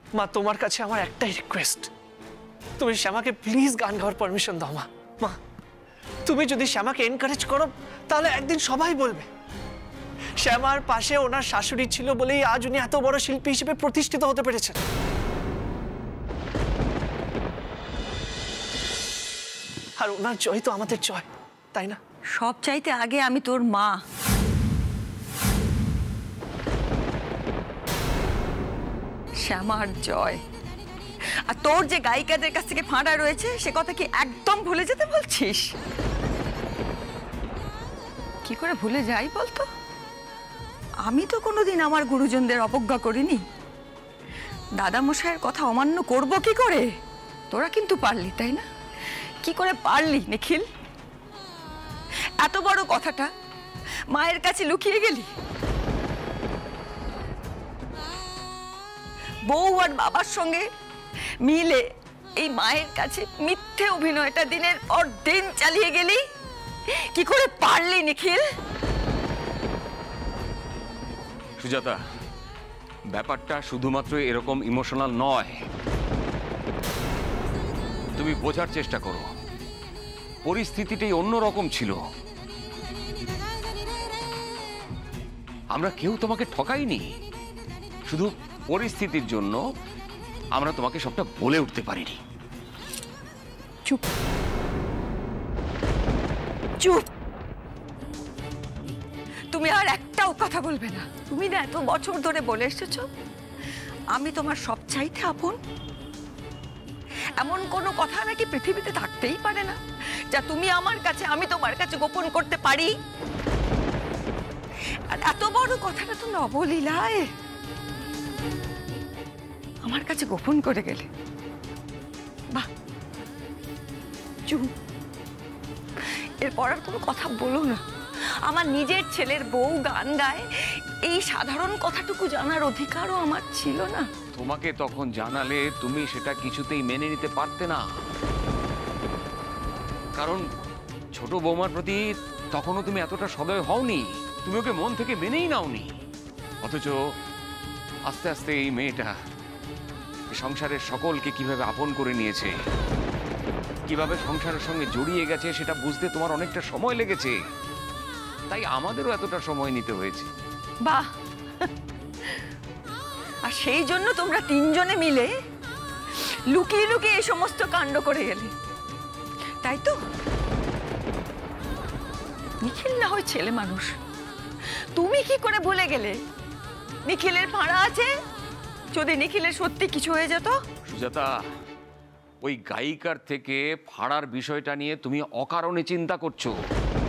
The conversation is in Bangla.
মা তোমার কাছে আমার একটাই রিকোয়েস্ট, তুমি শ্যামাকে প্লিজ গান গাওয়ার পারমিশন দাও। মা মা তুমি যদি শ্যামাকে এনকারেজ করো তাহলে একদিন সবাই বলবে শ্যামার পাশে ওনার শাশুড়ি ছিল বলেই আজ উনি এত বড় শিল্পী হিসেবে প্রতিষ্ঠিত হতে পেরেছেন। আর ওনার জয় তো আমাদের জয়, তাই না? সব চাইতে আগে আমি তোর মা। শ্যামার জয়। আর তোর যে গায়িকাদের কাছ থেকে ফাঁড়া রয়েছে সে কথা কি একদম ভুলে যেতে বলছিস? কি করে ভুলে যাই বলতো? আমি তো কোনোদিন আমার গুরুজনদের অবজ্ঞা করিনি। দাদামশাইয়ের কথা অমান্য করব কি করে? তোরা কিন্তু পারলি, তাই না? কি করে পারলি নিখিল? এত বড় কথাটা মায়ের কাছে লুকিয়ে গেলি। বউ আর বাবার সঙ্গে মিলে এই মায়ের কাছে মিথ্যে অভিনয়টা দিনের পর দিন চালিয়ে গেলি। কি করে পারলি নিখিল? সুজাতা, ব্যাপারটা শুধুমাত্র এরকম ইমোশনাল নয়। তুমি বোঝার চেষ্টা করো, পরিস্থিতিটাই অন্যরকম ছিল। আমরা কেউ তোমাকে ঠকাইনি, শুধু পরিস্থিতির জন্য আমরা তোমাকে সবটা বলে উঠতে পারিনি। চুপ চুপ, তুমি আর একটাও কথা বলবে না। তুমি না এত বছর ধরে বলে এসেছো আমি তোমার সব চাইতে আপন। এমন কোনো কথা নাকি পৃথিবীতে থাকতেই পারে না যা তুমি আমার কাছে আমি তোমার কাছে গোপন করতে পারি। আর এত বড় কথাটা তুমি অবলীলায় আমার কাছে গোপন করে গেলে। বাহ, চুপ, এরপর আর কোনো কথা বলো না। আমার নিজের ছেলের বউ গান গায় এই সাধারণ কথাটুকু জানার অধিকারও আমার ছিল না? তোমাকে তখন জানালে তুমি সেটা কিছুতেই মেনে নিতে পারতে না, কারণ ছোট বৌমার প্রতি তখনও তুমি এতটা সদয় হওনি, তুমি ওকে মন থেকে মেনেই নাওনি। অথচ আস্তে আস্তে এই মেয়েটা সংসারের সকলকে কিভাবে আপন করে নিয়েছে, কিভাবে সংসারের সঙ্গে জড়িয়ে গেছে সেটা বুঝতে তোমার অনেকটা সময় লেগেছে, তাই আমাদেরও এতটা সময় নিতে হয়েছে। বাহ, আর সেই জন্য তোমরা তিনজনে মিলে লুকিয়ে লুকিয়ে এই সমস্ত কাণ্ড করে গেলে, তাই তো? নিখিল না হয় ছেলে মানুষ, তুমি কি করে ভুলে গেলে নিখিলের ফাঁড়া আছে? যদি নিখিলের সত্যি কিছু হয়ে যেত? সুজাতা, ওই গায়িকার থেকে ফাড়ার বিষয়টা নিয়ে তুমি অকারণে চিন্তা করছো।